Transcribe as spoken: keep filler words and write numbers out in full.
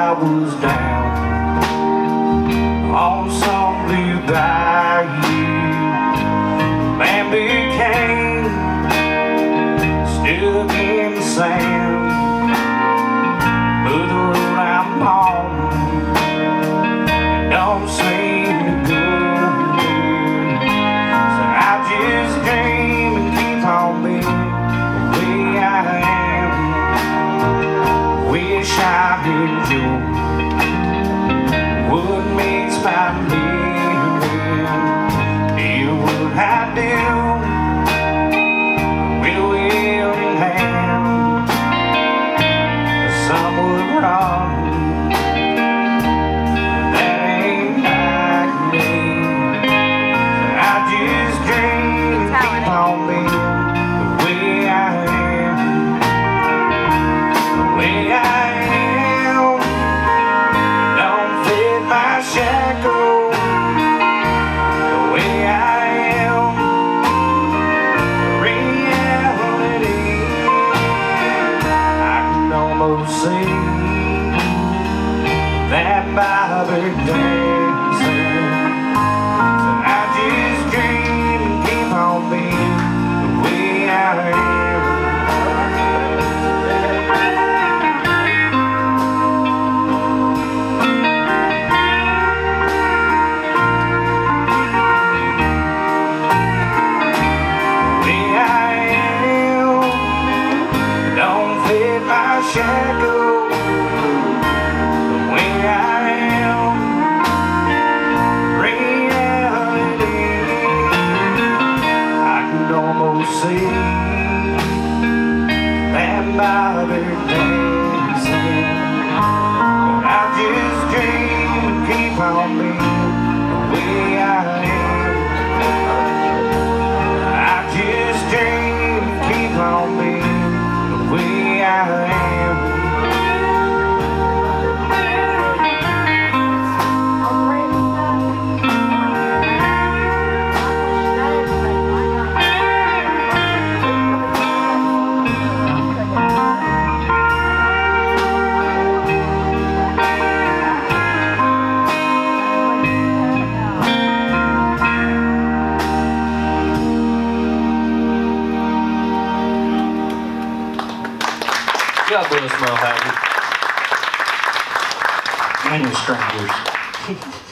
I was down on some blue bayou. Man became stuck in the sand, but the road I'm on don't seem to go. So I just dream and keep on being the way I am. Wish I knew you would mix my living. You would I do with a willing hand. Some would run, that ain't like me. I just dream and keep on being the way I am. The way I am don't fit my shackle. The way I am, reality. I can almost see that Bobby dancing. So I just dream and keep on being the way I am. Shackle the way I am, reality. I can almost see that Bobby dancing. But I just dream and keep on being the way I am. I just dream and keep on being the way I am. God bless Mel Haggard. And the strangers.